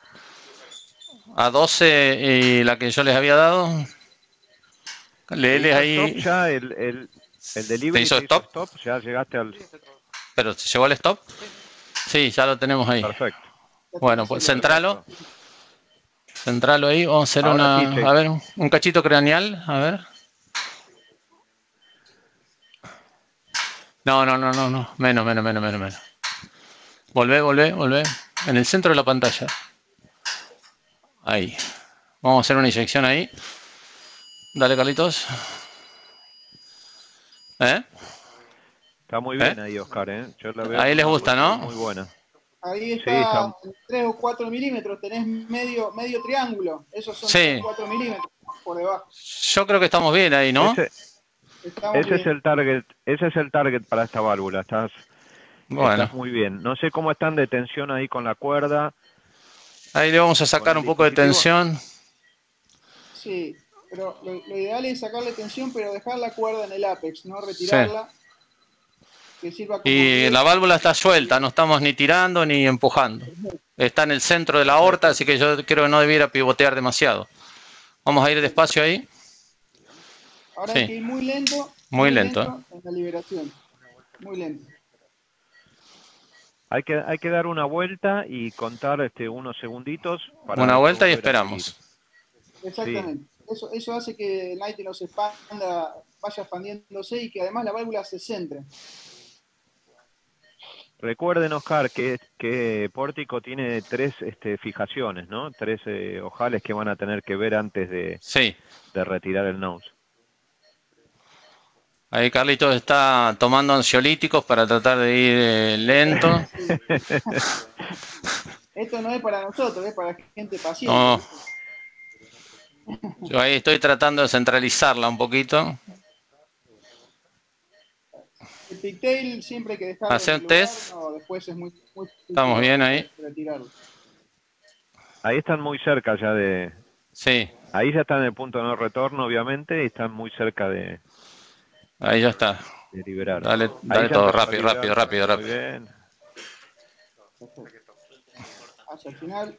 A doce y la que yo les había dado. Leeles ¿Te hizo ahí. stop ya el, el, el delivery? ¿Te hizo ¿Te stop? stop? ¿Ya llegaste al...? ¿Pero se llegó al stop? Sí, ya lo tenemos ahí. Perfecto. Bueno, pues centralo. Centralo ahí. Vamos a hacer Ahora una... sí, che. A ver, un cachito craneal. A ver. No, no, no, no, no. Menos, menos, menos, menos, menos. Volvé, volvé, volvé. En el centro de la pantalla. Ahí. Vamos a hacer una inyección ahí. Dale, Carlitos. ¿Eh? Está muy bien ¿Eh? ahí, Oscar, ¿eh? Yo la veo ahí les gusta, ¿no? Muy buena. Ahí está, sí, está... tres o cuatro milímetros, tenés medio, medio triángulo. Esos son sí. tres o cuatro milímetros por debajo. Yo creo que estamos bien ahí, ¿no? Ese, ese bien. es el target, ese es el target para esta válvula. Estás, bueno. estás muy bien. No sé cómo están de tensión ahí con la cuerda. Ahí le vamos a sacar un poco de tensión. Sí, pero lo, lo ideal es sacarle tensión, pero dejar la cuerda en el apex, no retirarla. Sí. Que sirva como y que... la válvula está suelta, no estamos ni tirando ni empujando. Está en el centro de la aorta, así que yo creo que no debiera pivotear demasiado. Vamos a ir despacio ahí. Ahora sí. Hay que ir muy lento. Muy, muy lento. lento en la liberación. Muy lento. Hay que, hay que dar una vuelta y contar este, unos segunditos. Para una vuelta y esperamos. Exactamente. Sí. Eso, eso hace que el aire no se expanda, vaya expandiéndose y que además la válvula se centre. Recuerden, Oscar, que, que Pórtico tiene tres este, fijaciones, ¿no? Tres eh, ojales que van a tener que ver antes de, sí. de retirar el nose. Ahí Carlitos está tomando ansiolíticos para tratar de ir eh, lento. Esto no es para nosotros, es para gente paciente. No. Yo ahí estoy tratando de centralizarla un poquito. El pigtail siempre hay que dejarlo hacer en el lugar, test. No, después es muy, muy Estamos bien ahí. Retirarlo. Ahí están muy cerca ya de... Sí. Ahí ya están en el punto de no retorno, obviamente, y están muy cerca de... Ahí ya está. De liberar. Dale, dale todo, rápido, rápido, rápido, rápido. Muy bien. Hacia el final.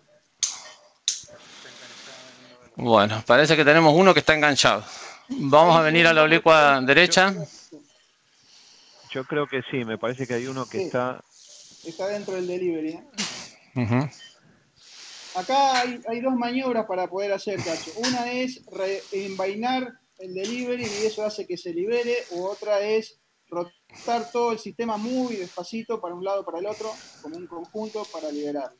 Bueno, parece que tenemos uno que está enganchado. Vamos a venir a la oblicua derecha. Yo creo que sí, me parece que hay uno que sí, está... Está dentro del delivery. ¿eh? Uh-huh. Acá hay, hay dos maniobras para poder hacer, Cacho. Una es envainar el delivery y eso hace que se libere, u otra es rotar todo el sistema muy despacito para un lado para el otro, como un conjunto para liberar.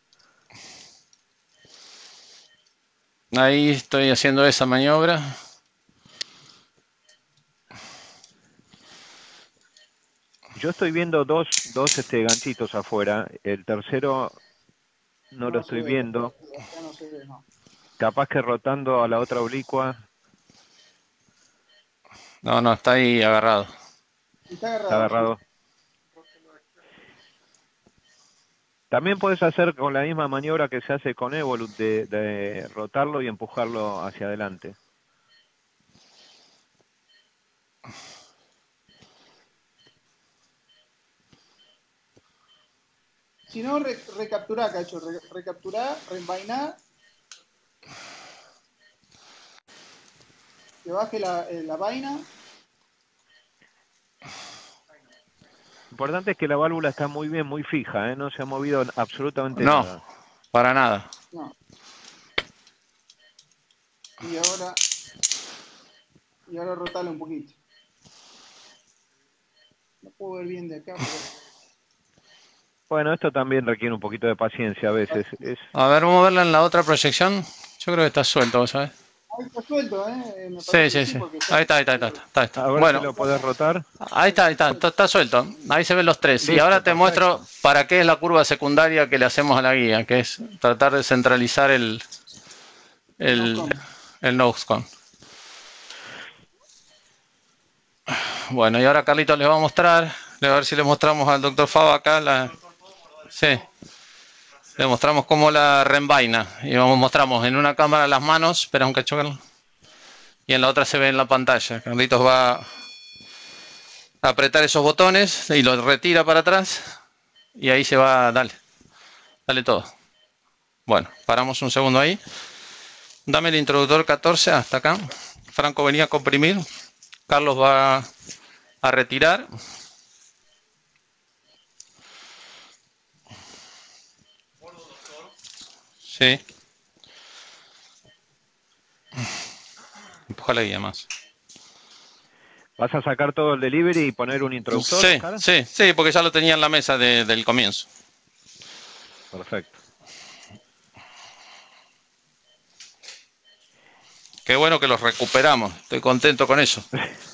Ahí estoy haciendo esa maniobra. Yo estoy viendo dos, dos este, ganchitos afuera. El tercero no, no lo estoy ve, viendo. No se ve, no. Capaz que rotando a la otra oblicua. No, no, está ahí agarrado. Está agarrado. Está agarrado. También puedes hacer con la misma maniobra que se hace con Evolut, de, de rotarlo y empujarlo hacia adelante. Si no, re, recapturá, Cacho, re, recapturá, reenvainá. Que baje la, eh, la vaina. Lo importante es que la válvula está muy bien, muy fija, ¿eh? No se ha movido absolutamente no, nada. No, para nada. No. Y ahora, y ahora rotale un poquito. No puedo ver bien de acá, pero... Bueno, esto también requiere un poquito de paciencia a veces. Es... A ver, vamos a verla en la otra proyección. Yo creo que está suelto, ¿sabes? ahí está suelto, ¿eh? Me Sí, parece sí, que sí, sí. porque Ahí está, ahí está, ahí está. está, está. A ver si Bueno, lo podés rotar. ahí está, ahí está, está, está suelto. Ahí se ven los tres. Y Listo, ahora te perfecto. muestro para qué es la curva secundaria que le hacemos a la guía, que es tratar de centralizar el, el, Noscon. el Noscon. Bueno, y ahora Carlitos les va a mostrar, a ver si le mostramos al doctor Fava acá la... Sí. Le mostramos cómo la reenvaina. Y vamos, mostramos en una cámara las manos, espera un cacho, Carlos. Y en la otra se ve en la pantalla. Carlitos va a apretar esos botones y los retira para atrás. Y ahí se va, dale. Dale todo. Bueno, paramos un segundo ahí. Dame el introductor catorce hasta acá. Franco venía a comprimir. Carlos va a retirar. Sí. Empuja la guía más. ¿Vas a sacar todo el delivery y poner un introductor? Sí, Oscar? sí, sí, porque ya lo tenía en la mesa de, del comienzo. Perfecto. Qué bueno que los recuperamos. Estoy contento con eso.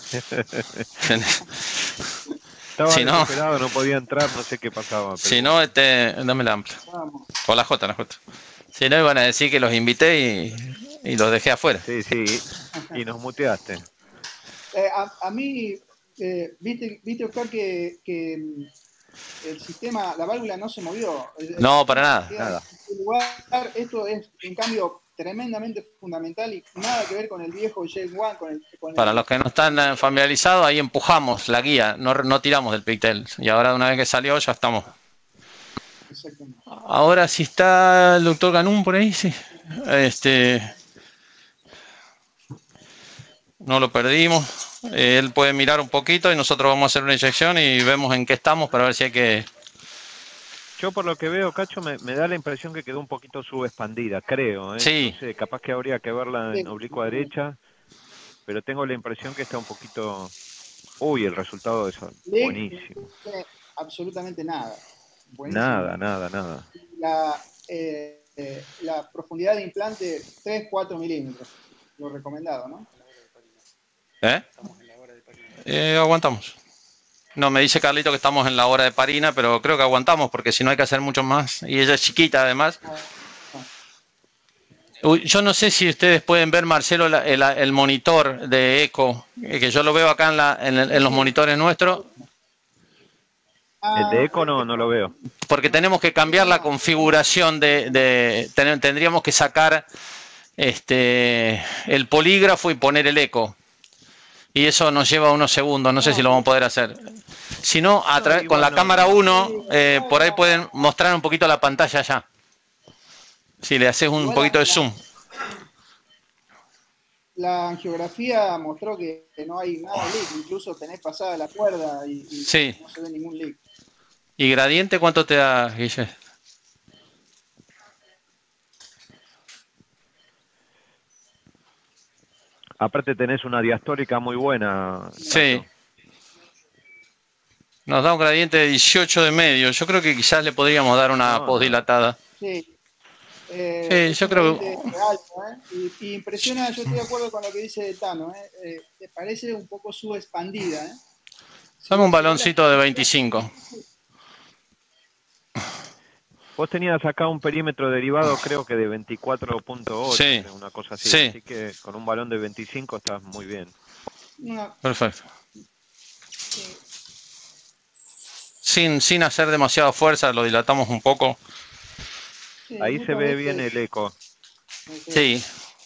Estaba Si no- desesperado, no podía entrar, no sé qué pasaba. pero Si no, este, dame la amplia. Vamos. O la J, la J. Si no, iban a decir que los invité y, y los dejé afuera. Sí, sí, y nos muteaste. Eh, a, a mí, eh, viste, viste, Oscar, que, que mm, el sistema, la válvula no se movió. El- el No, sistema para nada. queda Nada. en su lugar. Esto es un cambio tremendamente fundamental y nada que ver con el viejo J uno, con el, con Para el- los que no están eh, familiarizados, ahí empujamos la guía, no, no tiramos del pigtail. Y ahora una vez que salió ya estamos. Exactamente. Ahora si está el doctor Ganún por ahí, sí. Este, no lo perdimos. Eh, Él puede mirar un poquito y nosotros vamos a hacer una inyección y vemos en qué estamos para ver si hay que... Yo por lo que veo, Cacho, me, me da la impresión que quedó un poquito subexpandida, creo. ¿eh? Sí. No sé, capaz que habría que verla en Sí. oblicua derecha, pero tengo la impresión que está un poquito... Uy, el resultado es Lick, buenísimo. no tiene absolutamente nada. Buenísimo. Nada, nada, nada. La, eh, eh, la profundidad de implante tres cuatro milímetros. Lo recomendado, ¿no? ¿Eh? Eh, aguantamos. No, me dice Carlito que estamos en la hora de Parina, pero creo que aguantamos porque si no hay que hacer mucho más. Y ella es chiquita además. Uy, yo no sé si ustedes pueden ver, Marcelo, la- el, el monitor de eco, eh, que yo lo veo acá en, la, en, el- en los monitores nuestros, El de eco no, no lo veo. porque tenemos que cambiar la configuración de... de ten- tendríamos que sacar este, el polígrafo y poner el eco. Y eso nos lleva unos segundos, no sé si lo vamos a poder hacer. Si no, a través, con la igual no. cámara uno, eh, por ahí pueden mostrar un poquito la pantalla ya. Si le haces un Igual poquito de la- zoom. La angiografía mostró que no hay nada de leak, incluso tenés pasada la cuerda y, y Sí. no se ve ningún leak. ¿Y gradiente cuánto te da, Guille? Aparte tenés una diastólica muy buena. Sí. Cacho. Nos da un gradiente de dieciocho de medio. Yo creo que quizás le podríamos dar una No, no. postdilatada. Sí. Eh, Sí, es yo un creo- gradiente alto, ¿eh? Y, y impresiona, yo estoy de acuerdo con lo que dice Tano, ¿eh? Eh, te parece un poco subexpandida, ¿eh? Dame un Si- si baloncito de la- veinticinco. Vos tenías acá un perímetro derivado, creo que de veinticuatro punto ocho, Sí. una cosa así. Sí. Así que con un balón de veinticinco estás muy bien. una- Perfecto. sí. Sin, sin hacer demasiada fuerza, lo dilatamos un poco. Sí, Ahí se muchas ve veces- bien el eco. Sí.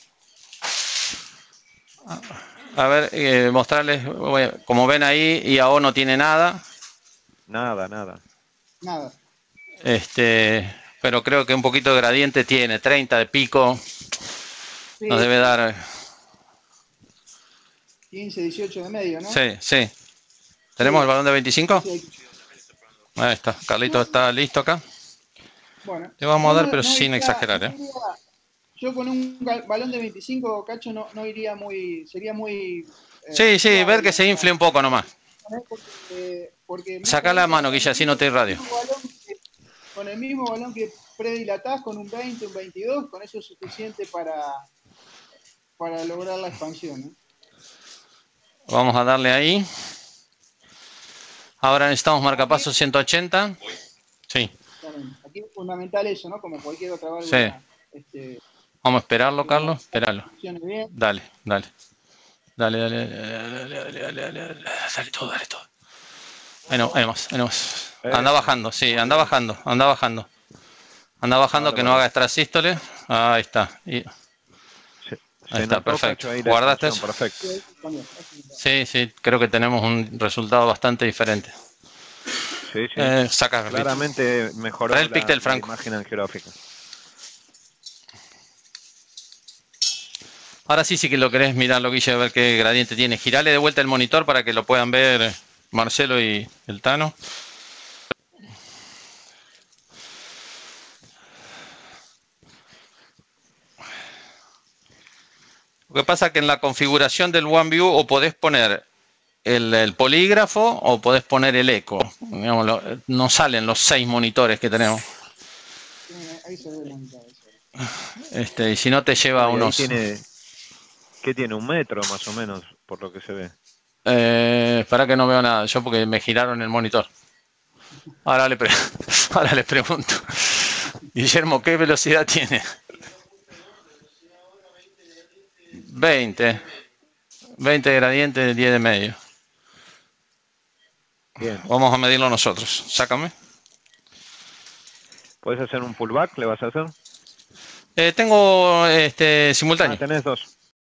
A ver, eh, mostrarles, bueno, como ven ahí, I A O no tiene nada. Nada, nada. Nada. Este, pero creo que un poquito de gradiente tiene, treinta de pico. Sí, Nos debe dar. quince, dieciocho de medio, ¿no? Sí, sí. ¿Tenemos el balón de veinticinco? Sí. Ahí está. Carlito está listo acá. Bueno, Le vamos a yo dar, no- pero no sin iría- exagerar, no ¿eh? iría- yo con un gal- balón de veinticinco, Cacho, no, no iría muy, sería muy... eh, Sí, sí, suave, ver que se ¿no? infle un poco nomás. Porque, porque muchas Sacá la veces mano, con el Guilla, así no te mismo irradio. balón que- Con el mismo balón que predilatás, con un veinte, un veintidós, con eso es suficiente para, para lograr la expansión, ¿eh? Vamos a darle ahí. Ahora necesitamos marcapaso ciento ochenta. Sí. Aquí es fundamental eso, ¿no? Como cualquier otra válvula. Sí. Este, Vamos a esperarlo, Carlos. Esperarlo. Bien. Dale, dale. Dale, dale, dale, dale, dale, dale, dale, dale, dale todo, dale todo. Ahí no, ahí más, ahí no más. Anda bajando, sí, anda bajando, anda bajando. Anda bajando, que no haga extrasístole. Ahí está. Y... Ahí está, perfecto. ¿Guardaste eso? Perfecto. Sí, sí, creo que tenemos un resultado bastante diferente. Sí, sí. Eh, saca, claramente mejoró el pictel, la, Franco. la imagen angiográfica. Ahora sí, sí que lo querés mirarlo, Guille, a ver qué gradiente tiene. Girale de vuelta el monitor para que lo puedan ver Marcelo y el Tano. Lo que pasa es que en la configuración del OneView o podés poner el, el polígrafo o podés poner el eco. Digamos, lo, no salen los seis monitores que tenemos. Ahí se ve el monitor. Este, y si no te lleva Ahí unos... Tiene, ¿qué tiene? Un metro más o menos, por lo que se ve. Eh, para que no veo nada, yo porque me giraron el monitor. Ahora le, pre ahora le pregunto. Guillermo, ¿qué velocidad tiene? veinte. veinte gradientes, diez de medio. Bien. Vamos a medirlo nosotros. Sácame. ¿Puedes hacer un pullback? ¿Le vas a hacer? Eh, tengo este simultáneo. Ah, tenés dos.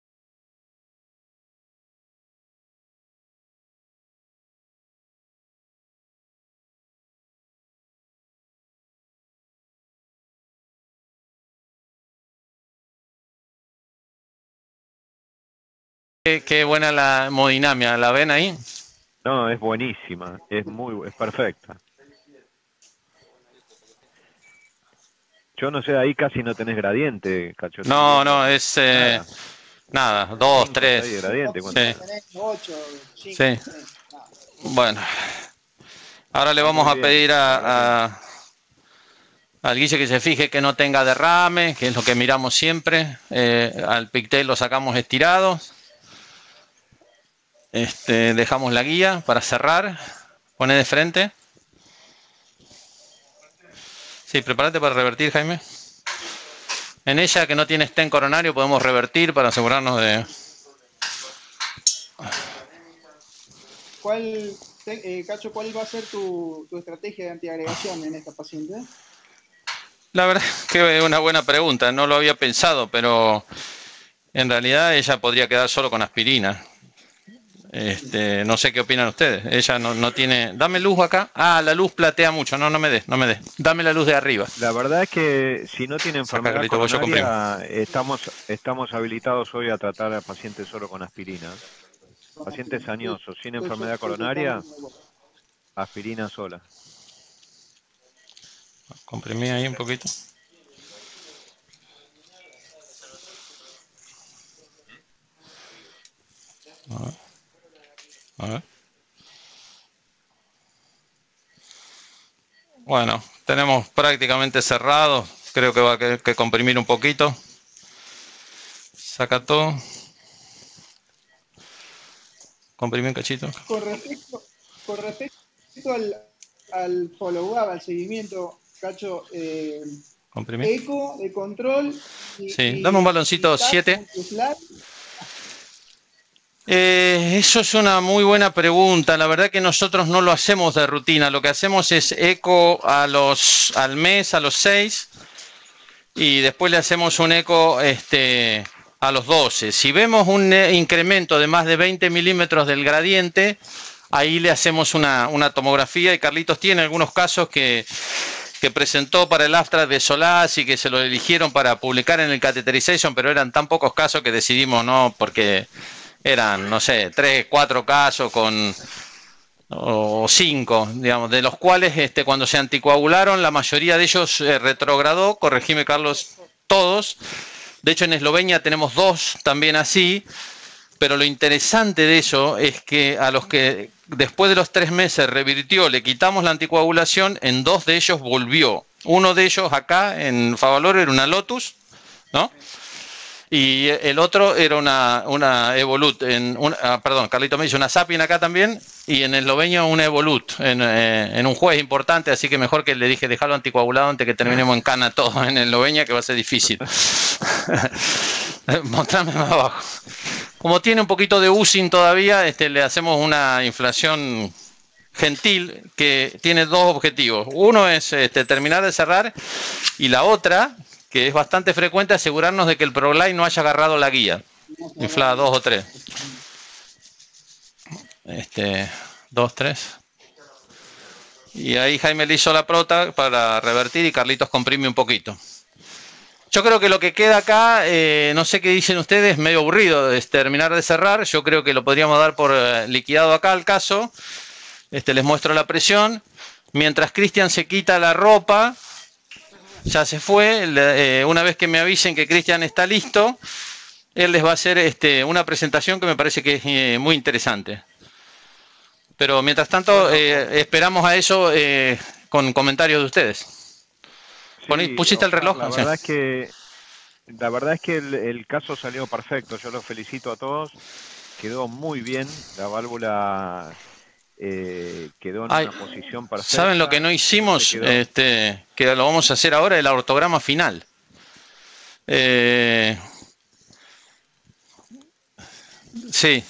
Qué, qué buena la hemodinamia, ¿la ven ahí? No, es buenísima, es muy, es perfecta. Yo no sé, ahí casi no tenés gradiente, Cacho. No, no, es eh, nada. nada, dos, Cinco, tres. seis de gradiente, Sí. ocho, cinco, Sí. Bueno, ahora le vamos a pedir a, a al Guille que se fije que no tenga derrame, que es lo que miramos siempre. Eh, al pictel lo sacamos estirado. Este, dejamos la guía para cerrar. Pone de frente. Sí, prepárate para revertir, Jaime. En ella que no tiene stent coronario podemos revertir para asegurarnos de... ¿Cuál, eh, Cacho, cuál va a ser tu, tu estrategia de antiagregación en esta paciente? La verdad que es una buena pregunta, no lo había pensado, pero en realidad ella podría quedar solo con aspirina. Este, no sé qué opinan ustedes. Ella no, no tiene... Dame luz acá. Ah, la luz platea mucho. No, no me des, no me des. Dame la luz de arriba. La verdad es que si no tiene enfermedad Saca, Carlito, coronaria, estamos, estamos habilitados hoy a tratar a pacientes solo con aspirina. Pacientes añosos, sin enfermedad coronaria, aspirina sola. Comprimí ahí un poquito. A ver. A ver. Bueno, tenemos prácticamente cerrado. Creo que va a tener que comprimir un poquito. Saca todo. Comprimí un cachito. Con respecto, con respecto al, al follow-up, al seguimiento, Cacho, eh, eco de control. Y, sí, y, dame un baloncito siete. Eh, eso es una muy buena pregunta. La verdad que nosotros no lo hacemos de rutina. Lo que hacemos es eco a los, al mes, a los seis. Y después le hacemos un eco este, a los doce. Si vemos un incremento de más de veinte milímetros del gradiente, ahí le hacemos una, una tomografía. Y Carlitos tiene algunos casos que, que presentó para el abstract de Solaz y que se lo eligieron para publicar en el Catheterization, pero eran tan pocos casos que decidimos no, porque eran, no sé, tres, cuatro casos con... o cinco, digamos, de los cuales este, cuando se anticoagularon, la mayoría de ellos eh, retrogradó, corregime Carlos, todos. De hecho en Eslovenia tenemos dos también así, pero lo interesante de eso es que a los que después de los tres meses revirtió, le quitamos la anticoagulación, en dos de ellos volvió. Uno de ellos acá en Favaloro era una Lotus, ¿no? Y el otro era una, una Evolut, en una, ah, perdón, Carlito me dice una Sapien acá también, y en el esloveño una Evolut, en, eh, en un juez importante, así que mejor que le dije dejarlo anticoagulado antes que terminemos en cana todo en Eslovenia, que va a ser difícil. Mostrame más abajo. Como tiene un poquito de using todavía, este, le hacemos una inflación gentil que tiene dos objetivos. Uno es este, terminar de cerrar, y la otra, que es bastante frecuente, asegurarnos de que el ProGlide no haya agarrado la guía. Inflada dos o tres. Este, dos, tres. Y ahí Jaime le hizo la prota para revertir y Carlitos comprime un poquito. Yo creo que lo que queda acá, eh, no sé qué dicen ustedes, medio aburrido, es terminar de cerrar. Yo creo que lo podríamos dar por eh, liquidado acá al caso. Este, les muestro la presión. Mientras Cristian se quita la ropa, ya se fue. Eh, una vez que me avisen que Cristian está listo, él les va a hacer este, una presentación que me parece que es eh, muy interesante. Pero mientras tanto, eh, esperamos a eso eh, con comentarios de ustedes. Sí, ¿Pusiste el reloj? La verdad es que, la verdad es que el, el caso salió perfecto. Yo los felicito a todos. Quedó muy bien. La válvula eh, quedó en Ay, una posición perfecta. ¿Saben lo que no hicimos? Este, que lo vamos a hacer ahora, el ortograma final. Eh, sí.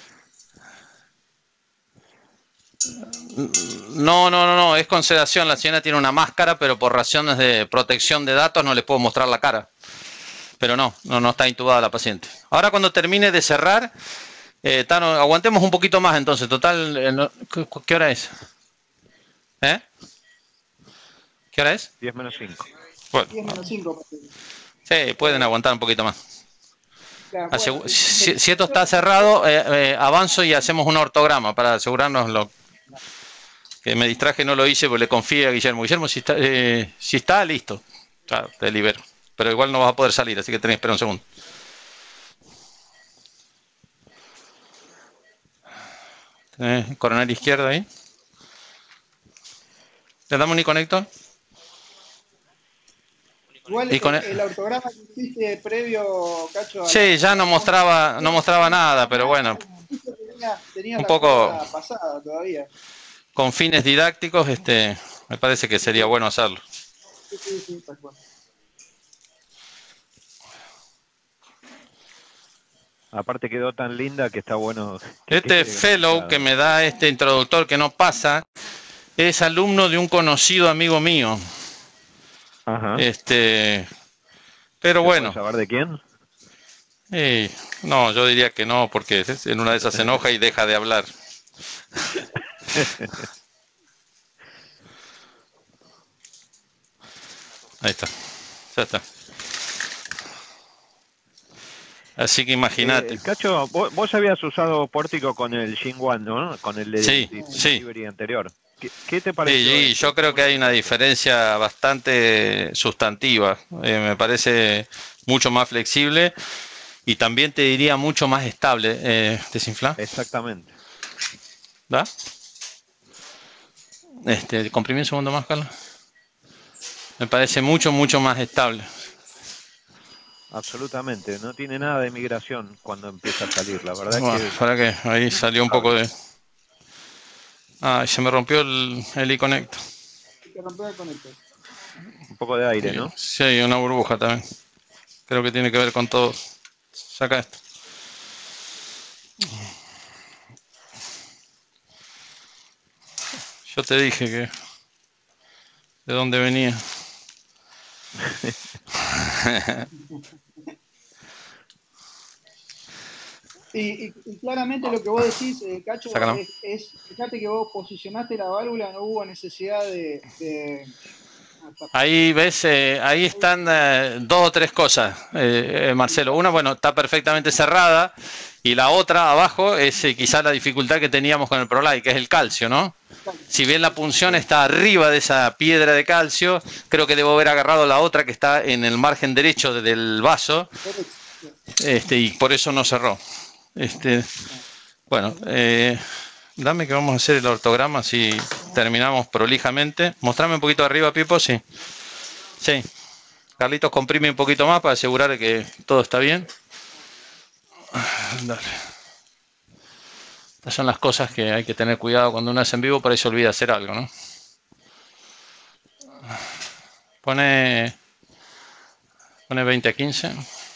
No, no, no, no, es con sedación. La señora tiene una máscara, pero por razones de protección de datos no les puedo mostrar la cara. Pero no, no, no está intubada la paciente. Ahora cuando termine de cerrar, eh, Tano, aguantemos un poquito más entonces. Total, eh, no, ¿qué, ¿qué hora es? ¿Eh? ¿Qué hora es? diez menos cinco. Bueno, diez menos cinco. sí, pueden aguantar un poquito más. Claro, Asegu bueno, si, si esto está cerrado, eh, eh, avanzo y hacemos un ortograma para asegurarnos lo que me distraje, no lo hice porque le confié a Guillermo. Guillermo, si está, eh, si está listo, claro, te libero. Pero igual no vas a poder salir, así que tenés que esperar un segundo. ¿Tenés coronaria izquierda ahí? ¿Le damos un iconector? igual Y con el, el- el ortograma que hiciste previo, Cacho. a Sí, la- ya no mostraba, no mostraba nada, pero bueno, Tenía, tenía un la poco- cuerda pasada todavía. con fines didácticos, este, me parece que sería bueno hacerlo. Sí, sí, sí, tal cual. Aparte quedó tan linda que está bueno. que Este quede fellow graficada. que me da este introductor que no pasa, es alumno de un conocido amigo mío. Ajá. Este, pero ¿Se bueno, puede saber de quién? eh, no, yo diría que no, porque en una de esas se enoja y deja de hablar. Ahí está, ya está. Así que imagínate. Eh, Cacho, vos, vos habías usado pórtico con el Xinguan, ¿no? Con el de Sí, de- sí. delivery anterior. ¿Qué, qué te Sí, pareció? sí, esto? yo creo que hay una diferencia bastante sustantiva. Eh, me parece mucho más flexible y también te diría mucho más estable. Eh, ¿Desinfla? Exactamente. ¿Da? Este, comprimí un segundo más, Carlos. Me parece mucho, mucho más estable. Absolutamente. No tiene nada de migración cuando empieza a salir. La verdad Bueno, que para que ahí salió un poco de... Ah, se me rompió el, el iConnect. Hay que romper el conector. un poco de aire, ¿no? Sí, hay una burbuja también. Creo que tiene que ver con todo. Saca esto. Yo te dije que... ¿De dónde venía? Y, y- y claramente lo que vos decís, eh, Cacho, Sácalo. es, es, fíjate que vos posicionaste la válvula, no hubo necesidad de... de Ahí ves, eh, ahí están eh, dos o tres cosas, eh, eh, Marcelo. Una, bueno, está perfectamente cerrada, y la otra abajo es eh, quizás la dificultad que teníamos con el ProLite, que es el calcio, ¿no? Si bien la punción está arriba de esa piedra de calcio, creo que debo haber agarrado la otra que está en el margen derecho del vaso, este, y por eso no cerró. Este, bueno, eh, dame que vamos a hacer el ortograma si terminamos prolijamente. Mostrame un poquito arriba, Pipo, sí. Sí. Carlitos, comprime un poquito más para asegurar de que todo está bien. Dale. Estas son las cosas que hay que tener cuidado cuando uno es en vivo, por ahí se olvida hacer algo, ¿no? Pone, pone veinte a quince.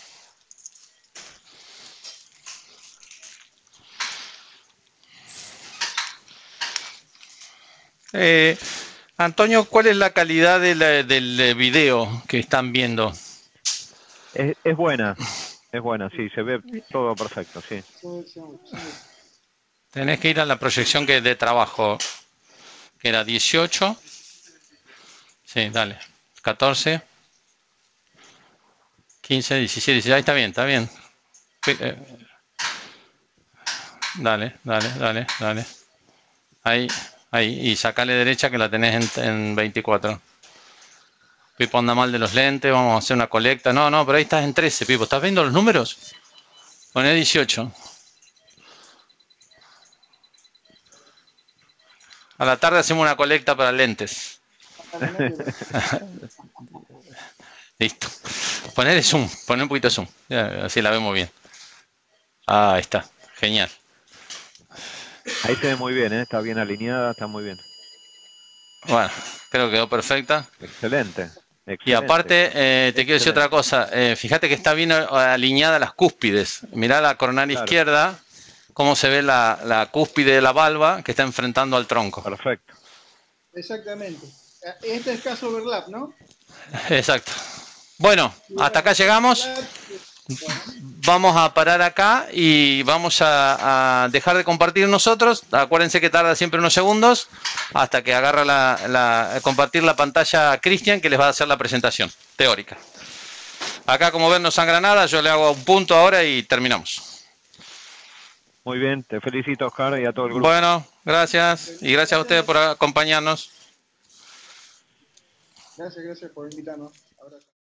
Eh, Antonio, ¿cuál es la calidad de la, del video que están viendo? Es, es buena, es buena, sí, se ve todo perfecto, sí. Tenés que ir a la proyección que de trabajo, que era dieciocho. Sí, dale. catorce. quince, diecisiete, diecisiete. Ahí está bien, está bien. Dale, dale, dale, dale. Ahí, ahí. Y sacale derecha que la tenés en, en veinticuatro. Pipo anda mal de los lentes, vamos a hacer una colecta. No, no, pero ahí estás en trece, Pipo. ¿Estás viendo los números? Poné dieciocho. A la tarde hacemos una colecta para lentes. Listo. Poner zoom, poner un poquito de zoom. Ya, así la vemos bien. Ah, ahí está. Genial. Ahí se ve muy bien, ¿eh? Está bien alineada, está muy bien. Bueno, creo que quedó perfecta. Excelente. Excelente. Y aparte, eh, te quiero decir otra cosa. Eh, fíjate que está bien alineada las cúspides. Mirá la coronaria claro. izquierda, cómo se ve la, la cúspide de la valva que está enfrentando al tronco. Perfecto. Exactamente. Este es caso overlap, ¿no? Exacto. Bueno, hasta acá llegamos. Vamos a parar acá y vamos a, a dejar de compartir nosotros. Acuérdense que tarda siempre unos segundos hasta que agarra la, la compartir la pantalla Cristian, que les va a hacer la presentación teórica. Acá, como ven, no sangra nada. Yo le hago un punto ahora y terminamos. Muy bien, te felicito, Oscar, y a todo el grupo. Bueno, gracias. Y gracias a ustedes por acompañarnos. Gracias, gracias por invitarnos. Abrazo.